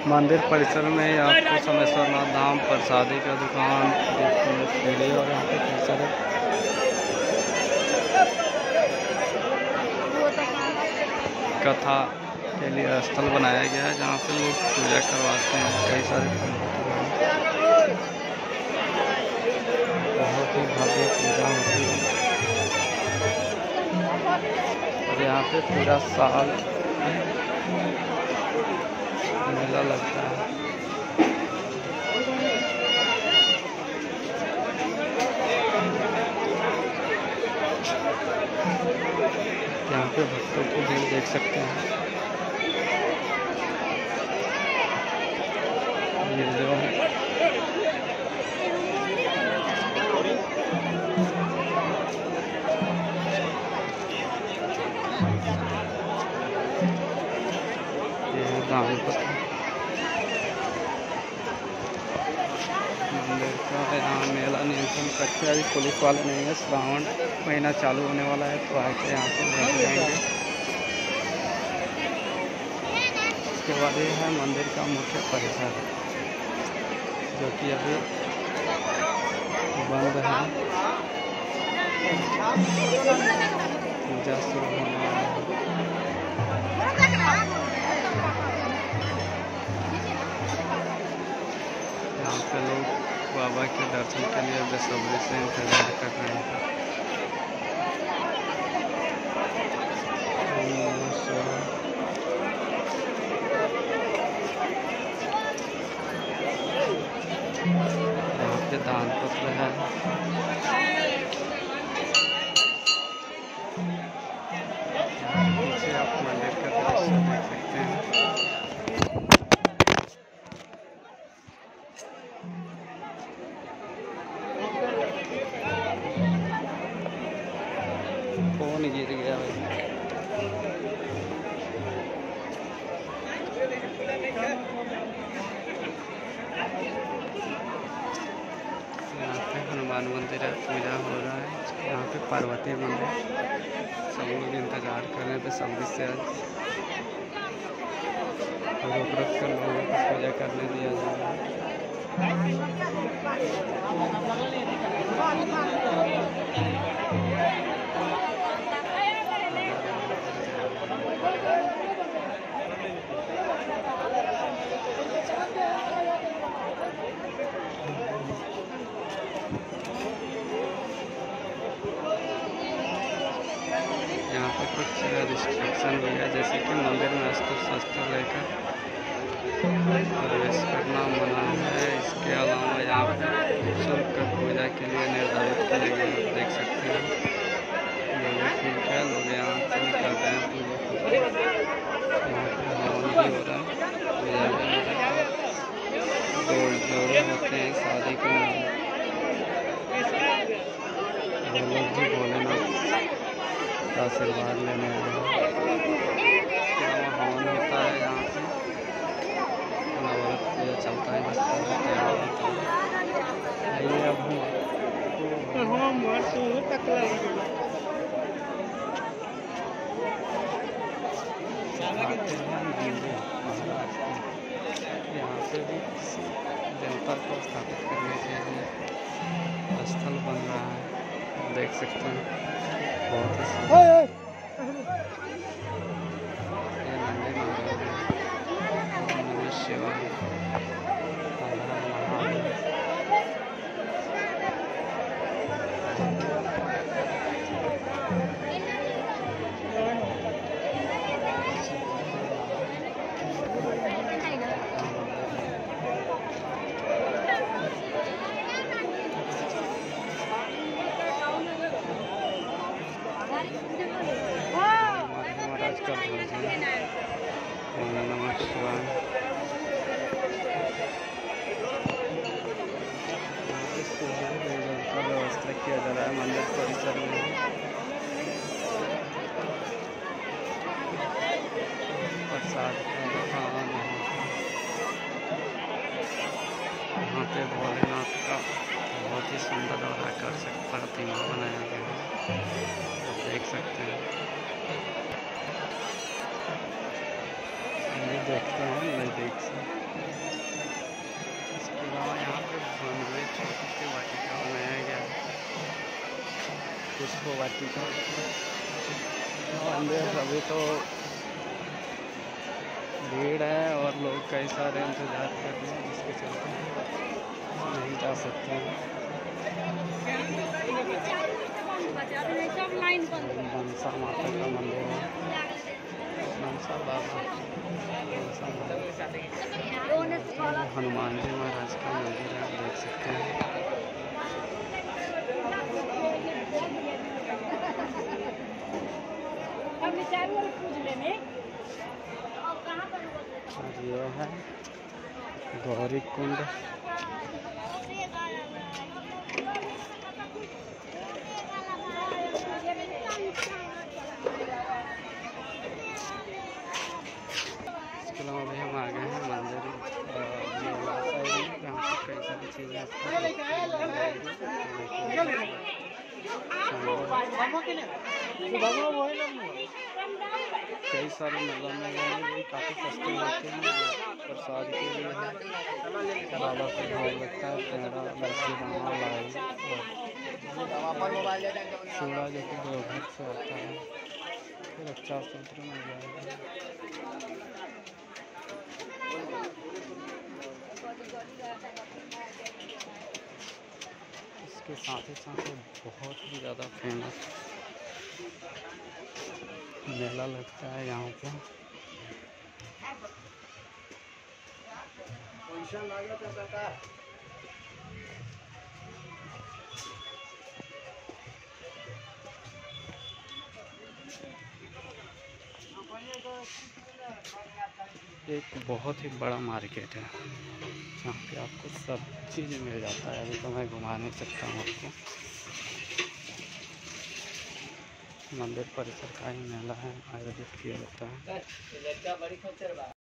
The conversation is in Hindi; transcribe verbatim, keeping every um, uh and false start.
मंदिर परिसर में आपको सोमेश्वरनाथ धाम प्रसादी का दुकान देखने के लिए और यहाँ पे कई सारे कथा के लिए स्थल बनाया गया है जहाँ पे लोग पूजा करवाते हैं। कई सारे बहुत ही भव्य पूजा होती है और यहाँ पे पूरा साल मेला लगता है। यहाँ पे भक्तों की भीड़ देख सकते हैं। ये जो है ये दान पत्र मंदिर का यहाँ मेला नियंत्रण कक्ष अभी पुलिस वाले नहीं है। श्रावण महीना चालू होने वाला है तो आके यहाँ से देख जाएंगे। इसके बाद ये है मंदिर का मुख्य परिसर जो कि अभी बंद है। पूजा शुरू होने वाला है। यहाँ पे लोग बाबा के दर्शन के लिए बेसब्री से इंतजार कर रहे हैं। यहाँ पे दान पत्र है। पीछे आप मंदिर का दृश्य देख सकते हैं। फोन गिर गया भाई। यहाँ पे हनुमान मंदिर है, पूजा हो रहा है। यहाँ पे पार्वती मंदिर, सब लोग इंतजार कर रहे हैं बेसब्री से आज रुक रुक कर लोगों को पूजा करने दिया जा रहा है। यहाँ पे कुछ रिस्ट्रिक्शन भी है, जैसे कि मंदिर में अस्त्र शस्त्र लेकर प्रवेश करना मना है। इसके अलावा यहाँ पे शुल्क पूजा के लिए निर्धारित किए गए देख सकते हैं। लोग ठीक है, लोग यहाँ से निकलते हैं पूजा करते हैं। यहाँ पे हवन भी हो रहा है, पूजा भी हो रहा है। दो जोड़े होते हैं शादी के नाम, वो लोग भी भोलेनाथ का आशीर्वाद लेने आए हैं। हवन होता है यहाँ पे, नवरात्र पूजा चलता है जिस तरह तैयार होता है। आइए अब हम यहाँ पे भी देवता को स्थापित करने के लिए स्थल बन रहा है, देख सकते हैं। बहुत ही सेवा महाराज का भोजन। नमः शिवाय। का व्यवस्था किया जा रहा है मंदिर परिसर में। प्रसाद का दुकान है। यहाँ पे भोलेनाथ का बहुत ही सुंदर और आकर्षक प्रतिमा बनाया गया है, देख सकते हैं। ये देखते हैं नज़दीक से। इसके अलावा यहाँ पे बनवे छोटी सी वाटिका बनाया गया है, पुष्प वाटिका। अंदर अभी तो भीड़ है और लोग कई सारे इंतजार कर रहे हैं, जिसके चलते नहीं जा सकते हैं। मनसा माता का मंदिर है, मनसा बाबा, मनसा हनुमान जी महाराज का मंदिर है, आप देख सकते हैं। और ये है गौरी कुंड। इसके अलावा भी हम आ गए हैं मंदिर जहाँ पे कई सारी चीज़ें कई सारे मेलों में गए भी काफ़ी सस्ते होते हैं। प्रसाद के लिए बाबा का भोग लगता है, पेड़ा, लस्सी, बना, लाई चूड़ा जो कि देवघर से आता है। फिर रक्षा सूत्र मिल जाएगा। इसके साथ ही साथ बहुत ही ज़्यादा फेमस मेला लगता है यहाँ पे। एक बहुत ही बड़ा मार्केट है जहाँ पे आपको सब चीज़ मिल जाता है। अभी तो मैं घुमा नहीं सकता हूँ आपको। मंदिर परिसर का ही मेला है, आयोजित किया जाता है।